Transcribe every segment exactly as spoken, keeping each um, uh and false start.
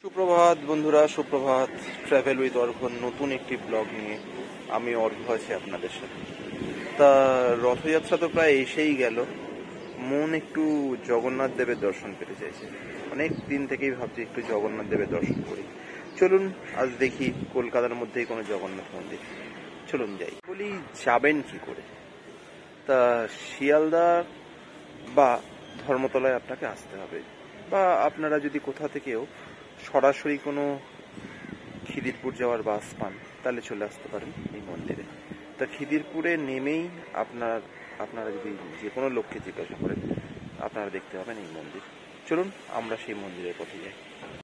সুপ্রভাত বন্ধুরা, সুপ্রভাত। ট্রাভেল উইথ অর্ঘ নতুন একটি ব্লগ নিয়ে আমি অর্ঘ আছি আপনাদের সাথে। তা রথযাত্রা তো প্রায় এসেই গেল, মন একটু জগন্নাথ দেবের দর্শন পেতে চাইছে। অনেক দিন থেকেই ভাবছি একটু জগন্নাথ দেবের দর্শন করি। চলুন আজ দেখি কলকাতার মধ্যেই কোনো জগন্নাথ মন্দির। চলুন যাই। বলি যাবেন কি করে? তা শিয়ালদা বা ধর্মতলায় আপনাকে আসতে হবে, বা আপনারা যদি কোথা থেকেও সরাসরি কোনো খিদিরপুর যাওয়ার বাস পান তাহলে চলে আসতে পারেন এই মন্দিরে। তা খিদিরপুরে নেমেই আপনার আপনারা যদি যে কোনো লোককে জিজ্ঞাসা করেন আপনারা দেখতে পাবেন এই মন্দির। চলুন আমরা সেই মন্দিরের পথে যাই।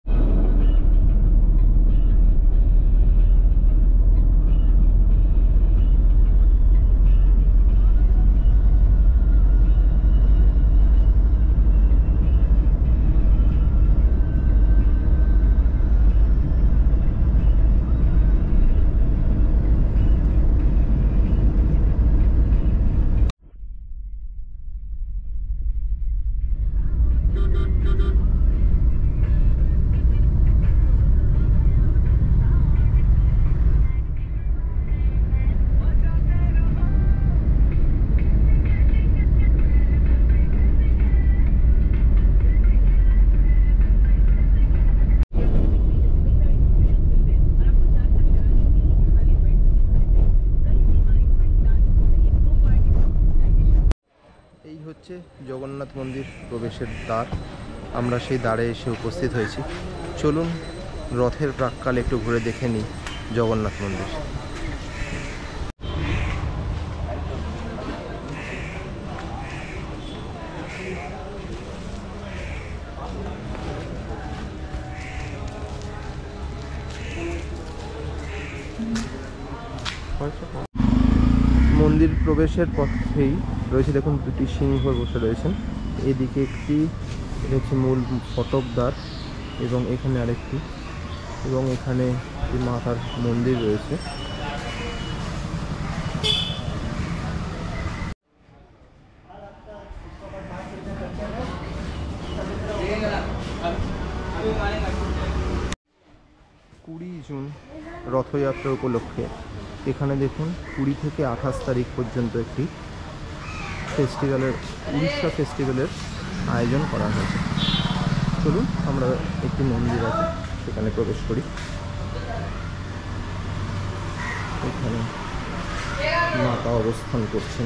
এই হচ্ছে জগন্নাথ মন্দির প্রবেশের দ্বার। আমরা সেই দ্বারে এসে উপস্থিত হয়েছি। চলুন রথের প্রাক্কালে একটু ঘুরে দেখে নিই জগন্নাথ মন্দির। মন্দির প্রবেশের পথেই রয়েছে দেখুন দুটি সিংহ বসে রয়েছেন। এদিকে একটি, এটা হচ্ছে মূল ফটকদ্বার, এবং এখানে আরেকটি, এবং এখানে মাতার মন্দির রয়েছে। কুড়ি জুন রথযাত্রা উপলক্ষে এখানে দেখুন কুড়ি থেকে আঠাশ তারিখ পর্যন্ত একটি ফেস্টিভ্যালের উড়িষ্যা ফেস্টিভ্যালের আয়োজন করা হয়েছে। চলুন আমরা একটি মন্দির আছে সেখানে প্রবেশ করি। এখানে মাতা অবস্থান করছেন।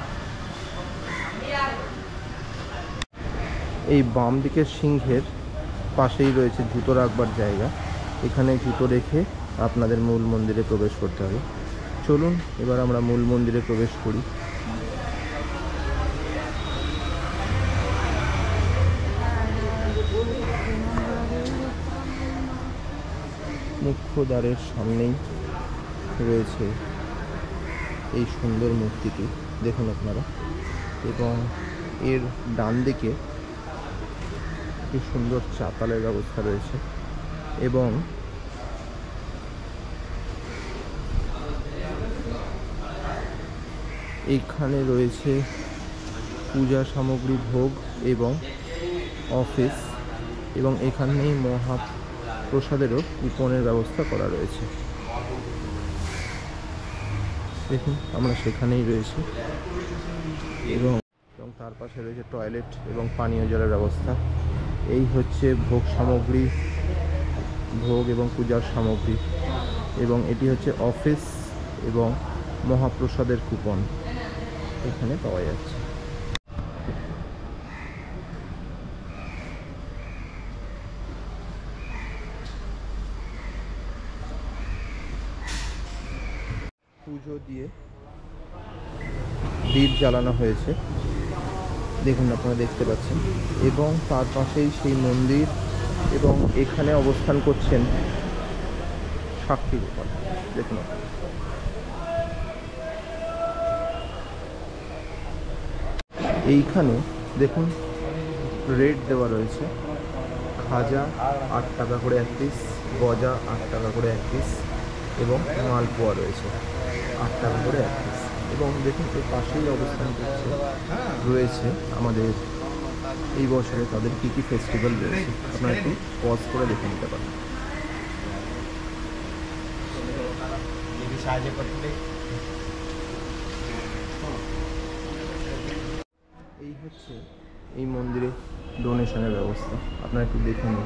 এই বাম দিকের সিংহের পাশেই রয়েছে জুতো রাখবার জায়গা। এখানে জুতো রেখে আপনাদের মূল মন্দিরে প্রবেশ করতে হবে। চলুন এবার আমরা মূল মন্দিরে প্রবেশ করি। মুখ্য দ্বারের সামনেই রয়েছে এই সুন্দর মূর্তিটি, দেখুন আপনারা, এবং এর ডান দিকে একটি সুন্দর চাতালের ব্যবস্থা রয়েছে, এবং এইখানে রয়েছে পূজা সামগ্রী ভোগ এবং অফিস, এবং এখানেই মহাপ্রসাদেরও কুপনের ব্যবস্থা করা রয়েছে। দেখুন আমরা সেখানেই রয়েছি, এবং এবং তার পাশে রয়েছে টয়লেট এবং পানীয় জলের ব্যবস্থা। এই হচ্ছে ভোগ সামগ্রী, ভোগ এবং পূজার সামগ্রী, এবং এটি হচ্ছে অফিস এবং মহাপ্রসাদের কুপন এখানে পাওয়া যাচ্ছে। পুজো দিয়ে দীপ জ্বালানো হয়েছে, দেখুন আপনারা দেখতে পাচ্ছেন, এবং তার পাশেই সেই মন্দির, এবং এখানে অবস্থান করছেন সাক্ষী গোপাল। দেখুন এইখানে দেখুন রেট দেওয়া রয়েছে। খাজা আট টাকা করে এক পিস, গজা আট টাকা করে এক পিস, এবং মালপোয়া রয়েছে আট টাকা করে এক পিস। এবং দেখুন এর পাশেই অবস্থান করছে রয়েছে আমাদের এই বছরে তাদের কী কী ফেস্টিভ্যাল রয়েছে আপনারা একটু পজ করে দেখে নিতে পারেন। এই হচ্ছে এই মন্দিরে ডোনেশনের ব্যবস্থা, আপনারা একটু দেখে নিন।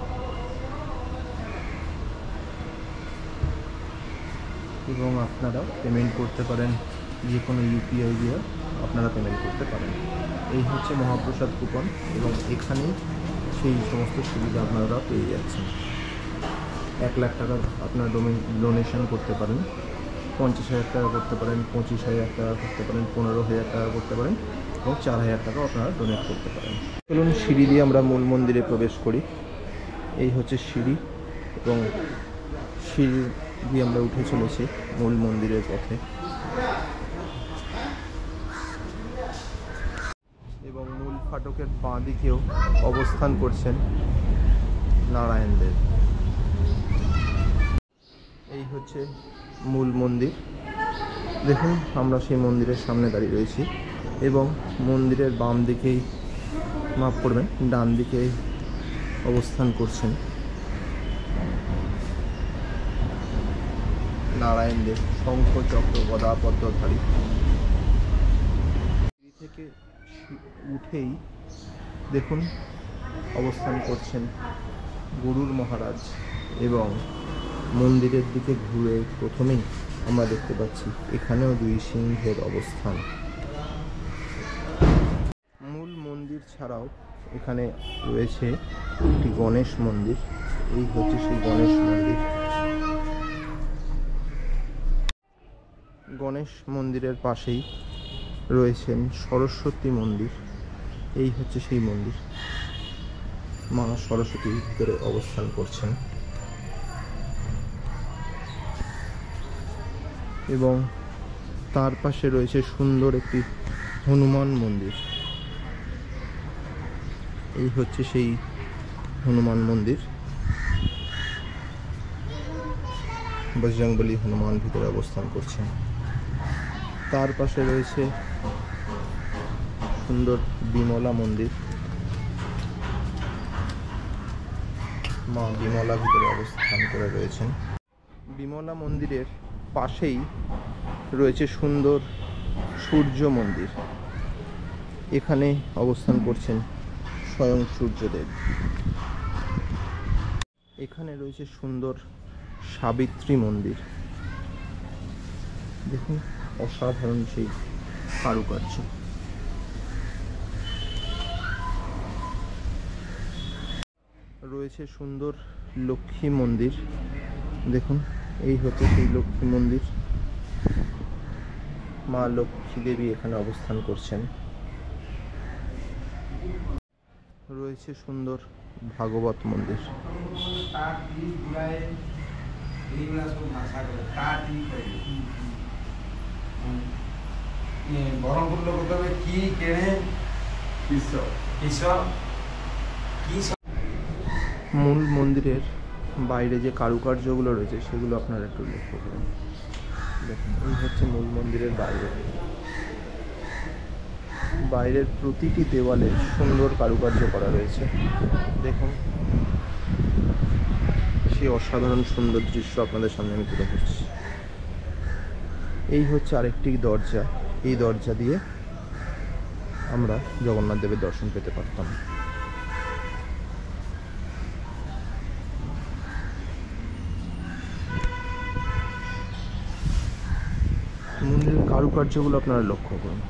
এবং আপনারা পেমেন্ট করতে পারেন, যে কোনো ইউপিআই দিয়ে আপনারা পেমেন্ট করতে পারেন। এই হচ্ছে মহাপ্রসাদ কুপন এবং এখানেই সেই সমস্ত সুবিধা আপনারা পেয়ে যাচ্ছেন। এক লাখ টাকা আপনারা ডোনেশন করতে পারেন, পঞ্চাশ হাজার টাকা করতে পারেন, পঁচিশ হাজার টাকা করতে পারেন, পনেরো হাজার টাকা করতে পারেন এবং চার হাজার টাকা আপনারা ডোনেট করতে পারেন। চলুন সিঁড়ি দিয়ে আমরা মূল মন্দিরে প্রবেশ করি। এই হচ্ছে সিঁড়ি এবং সিঁড়ি দিয়ে আমরা উঠে চলেছি মূল মন্দিরের পথে। এবং মূল ফাটকের বাঁ দিকেও অবস্থান করছেন নারায়ণ দেব। এই হচ্ছে মূল মন্দির। দেখুন আমরা সেই মন্দিরের সামনে দাঁড়িয়ে রয়েছি এবং মন্দিরের বাম দিকেই, মাফ করবেন, ডান দিকেই অবস্থান করছেন নারায়ণ দেব, শঙ্খ চক্র গদা পদ্মধারী। সিঁড়ি থেকে উঠেই দেখুন অবস্থান করছেন গরুর মহারাজ এবং মন্দিরের দিকে ঘুরে প্রথমেই আমরা দেখতে পাচ্ছি এখানেও দুই সিংহের অবস্থান। মূল মন্দির ছাড়াও এখানে রয়েছে একটি গণেশ মন্দির। এই হচ্ছে সেই গণেশ মন্দির। গণেশ মন্দিরের পাশেই রয়েছেন সরস্বতী মন্দির। এই হচ্ছে সেই মন্দির, মা সরস্বতীর ভিতরে অবস্থান করছেন। এবং তার পাশে রয়েছে সুন্দর একটি হনুমান মন্দির। এই হচ্ছে সেই হনুমান মন্দির, বজরংবলী হনুমান ভিতরে অবস্থান করছেন। তার পাশে রয়েছে সুন্দর বিমলা মন্দির, মা বিমলা ভিতরে অবস্থান করে রয়েছেন। বিমলা মন্দিরের পাশেই রয়েছে সুন্দর সূর্য মন্দির। এখানে অবস্থান করছেন স্বয়ং সূর্যদেব। এখানে রয়েছে সুন্দর সাবিত্রী মন্দির। দেখুন অসাধারণ সেই কারুকার্য। রয়েছে সুন্দর লক্ষ্মী মন্দির। দেখুন এই হচ্ছে সেই লক্ষ্মী মন্দির, মা লক্ষ্মী দেবী এখানে অবস্থান করছেন। রয়েছে সুন্দর ভাগবত মন্দির। মূল মন্দিরের বাইরে যে কারুকার্যগুলো রয়েছে সেগুলো আপনারা একটু লক্ষ্য করুন। দেখুন এই হচ্ছে মূল মন্দিরের বাইরে। বাইরের প্রতিটি দেওয়ালে সুন্দর কারুকার্য করা রয়েছে। দেখুন সেই অসাধারণ সুন্দর দৃশ্য আপনাদের সামনে আমি তুলে ধরছি। এই হচ্ছে আরেকটি দরজা, এই দরজা দিয়ে আমরা জগন্নাথ দেবের দর্শন পেতে পারতাম। মন্দিরের কারুকার্যগুলো আপনারা লক্ষ্য করুন।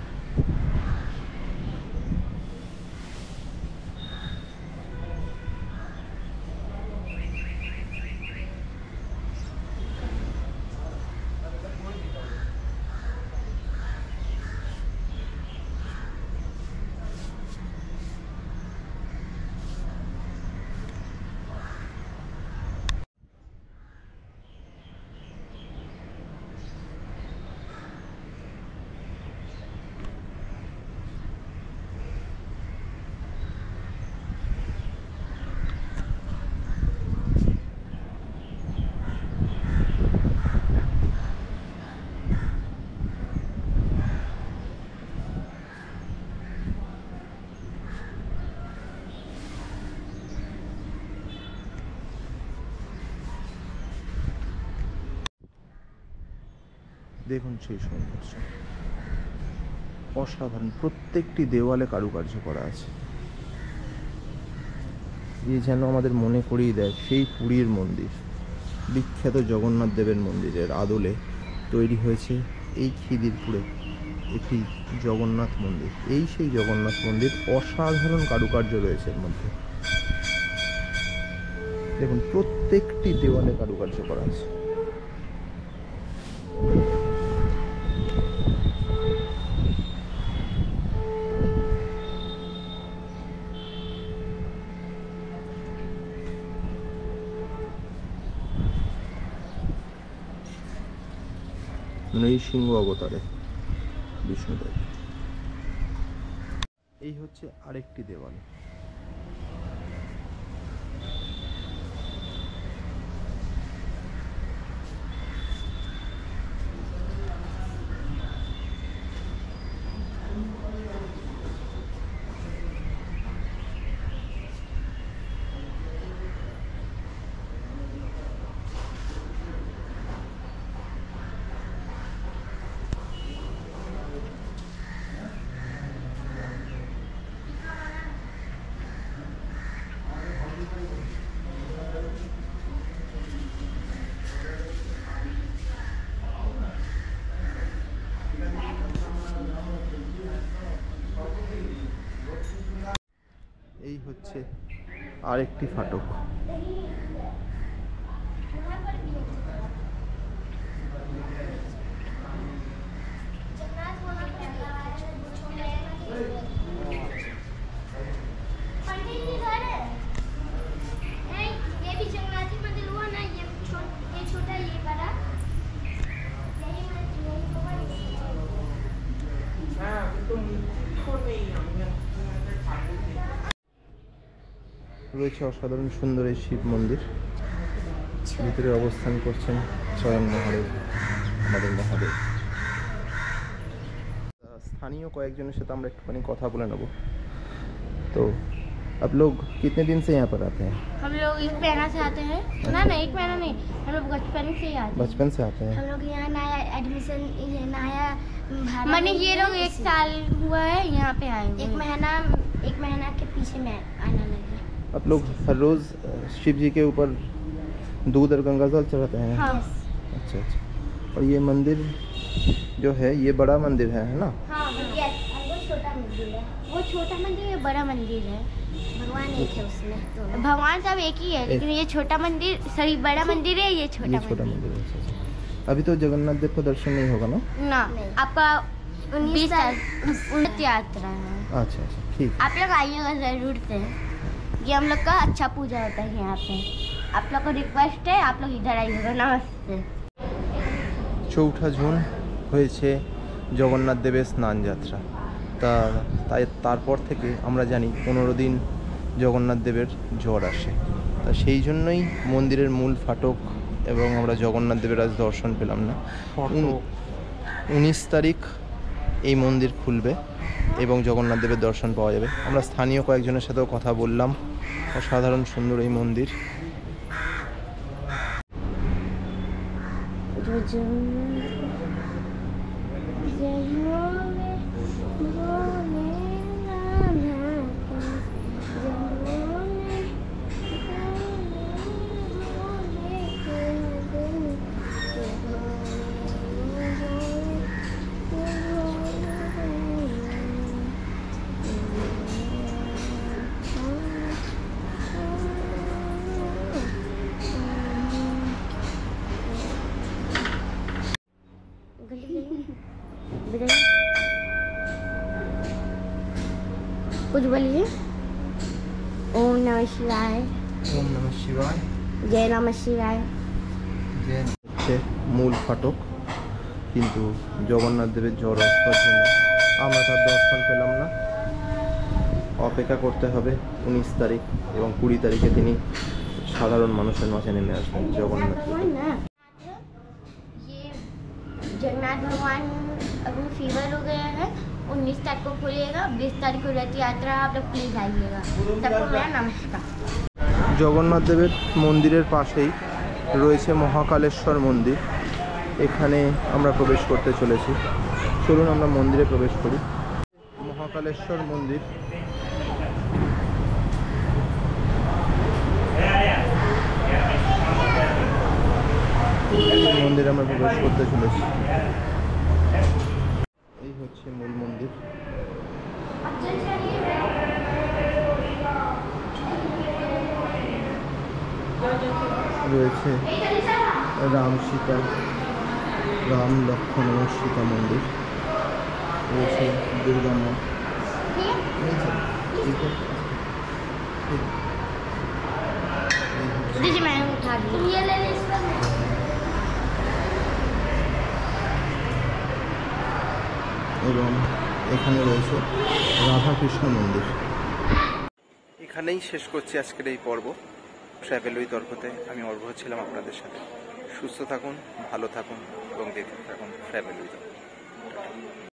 দেখুন সেই সৌন্দর্য অসাধারণ, প্রত্যেকটি দেওয়ালে কারুকার্য করা আছে। এ যেন আমাদের মনে করিয়ে দেয় সেই পুরীর মন্দির, বিখ্যাত জগন্নাথ দেবের মন্দিরের আদলে তৈরি হয়েছে এই খিদিরপুরে একটি জগন্নাথ মন্দির। এই সেই জগন্নাথ মন্দির, অসাধারণ কারুকার্য রয়েছে এর মধ্যে। দেখুন প্রত্যেকটি দেওয়ালে কারুকার্য করা আছে। নৃসিংহ অবতারে বিষ্ণুদেব। এই হচ্ছে আরেকটি দেওয়াল। এই হচ্ছে আরেকটি ফাটক। রয়েছে অসাধারণ সুন্দর এই শিব মন্দির, ভিতরে অবস্থান করছেন স্বয়ং মহাদেব, আমাদের মহাদেব। স্থানীয় কয়েকজনের সাথে আমরা একটুখানি কথা বলে নেব। তো आप लोग कितने दिन से यहाँ पर आते हैं? हम लोग एक महीना से आते हैं। ना ना एक महीना नहीं, हम लोग बचपन से ही आते हैं। बचपन से आते हैं। हम लोग यहाँ नया एडमिशन नया मैंने ये लोग एक साल हुआ है यहाँ पे आए। एक महीना एक महीना के पीछे में आने लगे। आप लोग हर रोज शिव जी के ऊपर दूध और गंगा जल चढ़ाते हैं? हाँ। अच्छा अच्छा। और ये मंदिर जो है ये बड़ा मंदिर है, है ना? हाँ यस। वो छोटा मंदिर है, वो छोटा मंदिर है, बड़ा मंदिर है। भगवान एक है उसमें, तो भगवान सब एक ही है, लेकिन ये छोटा मंदिर सॉरी बड़ा मंदिर है, ये छोटा ये छोटा मंदिर है। अच्छा। अभी तो जगन्नाथ देव का दर्शन नहीं होगा ना? ना आपका उन्नीस यात्रा है। अच्छा अच्छा ठीक। आप लोग आइएगा जरूर से, ये हम लोग का अच्छा पूजा होता है यहाँ पे। आप लोग को रिक्वेस्ट है, आप लोग इधर आइएगा। नमस्ते। চৌঠা জুন হয়েছে জগন্নাথ দেবের স্নান যাত্রা। তা তাই তারপর থেকে আমরা জানি পনেরো দিন জগন্নাথ দেবের জ্বর আসে। তা সেই জন্যই মন্দিরের মূল ফাটক এবং আমরা জগন্নাথ দেবের আজ দর্শন পেলাম না। উনিশ তারিখ এই মন্দির খুলবে এবং জগন্নাথ দেবের দর্শন পাওয়া যাবে। আমরা স্থানীয় কয়েকজনের সাথেও কথা বললাম। অসাধারণ সুন্দর এই মন্দির। कुछ बोलिए। ओम नमः शिवाय। ওম নমঃ শিবায়। जय नमः शिवाय। হচ্ছে মূল ফাটক, কিন্তু জগন্নাথ দেবের জ্বর আসার জন্য আমরা তার দর্শন পেলাম না। অপেক্ষা করতে হবে উনিশ তারিখ এবং কুড়ি তারিখে তিনি সাধারণ মানুষের মাঝে নেমে আসবেন জগন্নাথ। ये जगन्नाथ भगवान अभी फीवर हो गया है, उन्नीस तारीख को खुलेगा, बीस तारीख को रथ यात्रा, आप लोग प्लीज आइएगा। सबको मेरा नमस्कार। জগন্নাথ দেবের মন্দিরের পাশেই রয়েছে মহাকালেশ্বর মন্দির। এখানে আমরা প্রবেশ করতে চলেছি। চলুন আমরা মন্দিরে প্রবেশ করি। মহাকালেশ্বর মন্দির। মন্দিরে আমরা প্রবেশ করতে চলেছি। এই হচ্ছে মূল মন্দির। রয়েছে রাম সীতা, রাম লক্ষ্মণ ও সীতা মন্দির। রয়েছে দুর্গা মা। এবং এখানে রয়েছে রাধাকৃষ্ণ মন্দির। এখানেই শেষ করছি আজকের এই পর্ব ট্র্যাভেল উইথ অর্ঘতে। আমি অর্ঘ ছিলাম আপনাদের সাথে। সুস্থ থাকুন, ভালো থাকুন এবং দেখতে থাকুন ট্র্যাভেল উইথ অর্ঘ।